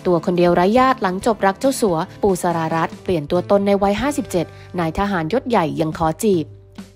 ตัวคนเดียวไร้ญาติหลังจบรักเจ้าสัวปูสรารัตน์เปลี่ยนตัวตนในวัย 57 นายทหารยศใหญ่ยังขอจีบ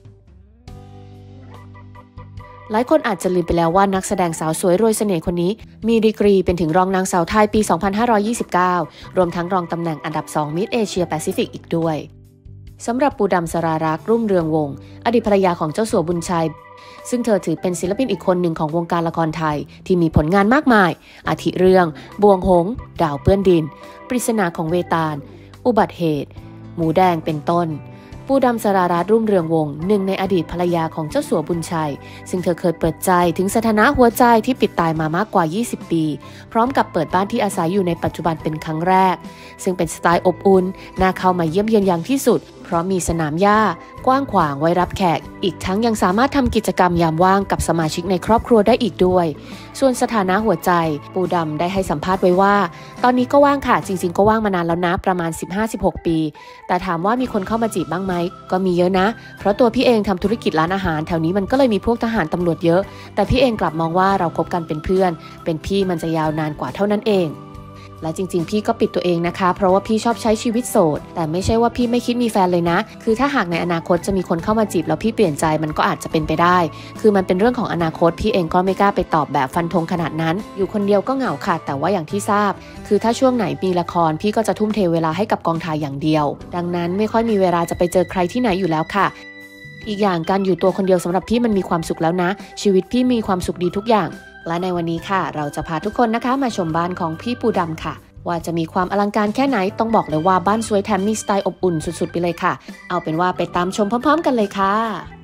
หลายคนอาจจะลืมไปแล้วว่านักแสดงสาวสวยรวยเสน่ห์คนนี้มีดีกรีเป็นถึงรองนางสาวไทยปี 2529 รวมทั้งรองตำแหน่งอันดับ 2 มิสเอเชียแปซิฟิกอีกด้วยสำหรับปูดำสรารักษ์รุ่งเรืองวงศ์อดีตภรรยาของเจ้าสัวบุญชัยซึ่งเธอถือเป็นศิลปินอีกคนหนึ่งของวงการละครไทยที่มีผลงานมากมายอาทิเรื่องบวงหงส์ดาวเปื้อนดินปริศนาของเวตาลอุบัติเหตุหมูแดงเป็นต้นปูดำสรารัตน์รุ่งเรืองวงศ์หนึ่งในอดีตภรรยาของเจ้าสัวบุญชัยซึ่งเธอเคยเปิดใจถึงสถานะหัวใจที่ปิดตายมามากกว่า 20 ปีพร้อมกับเปิดบ้านที่อาศัยอยู่ในปัจจุบันเป็นครั้งแรกซึ่งเป็นสไตล์อบอุ่นน่าเข้ามาเยี่ยมเยียนอย่างที่สุดเพราะมีสนามหญ้ากว้างขวางไว้รับแขกอีกทั้งยังสามารถทำกิจกรรมยามว่างกับสมาชิกในครอบครัวได้อีกด้วยส่วนสถานะหัวใจปูดำได้ให้สัมภาษณ์ไว้ว่าตอนนี้ก็ว่างค่ะจริงๆก็ว่างมานานแล้วนะประมาณ 15-16 ปีแต่ถามว่ามีคนเข้ามาจีบบ้างไหมก็มีเยอะนะเพราะตัวพี่เองทำธุรกิจร้านอาหารแถวนี้มันก็เลยมีพวกทหารตำรวจเยอะแต่พี่เองกลับมองว่าเราคบกันเป็นเพื่อนเป็นพี่มันจะยาวนานกว่าเท่านั้นเองและจริงๆพี่ก็ปิดตัวเองนะคะเพราะว่าพี่ชอบใช้ชีวิตโสดแต่ไม่ใช่ว่าพี่ไม่คิดมีแฟนเลยนะคือถ้าหากในอนาคตจะมีคนเข้ามาจีบแล้วพี่เปลี่ยนใจมันก็อาจจะเป็นไปได้คือมันเป็นเรื่องของอนาคตพี่เองก็ไม่กล้าไปตอบแบบฟันธงขนาดนั้นอยู่คนเดียวก็เหงาค่ะแต่ว่าอย่างที่ทราบคือถ้าช่วงไหนมีละครพี่ก็จะทุ่มเทเวลาให้กับกองถ่ายอย่างเดียวดังนั้นไม่ค่อยมีเวลาจะไปเจอใครที่ไหนอยู่แล้วค่ะอีกอย่างการอยู่ตัวคนเดียวสำหรับพี่มันมีความสุขแล้วนะชีวิตพี่มีความสุขดีทุกอย่างและในวันนี้ค่ะเราจะพาทุกคนนะคะมาชมบ้านของพี่ปูดำค่ะว่าจะมีความอลังการแค่ไหนต้องบอกเลยว่าบ้านสวยแถมมีสไตล์อบอุ่นสุดๆไปเลยค่ะเอาเป็นว่าไปตามชมพร้อมๆกันเลยค่ะ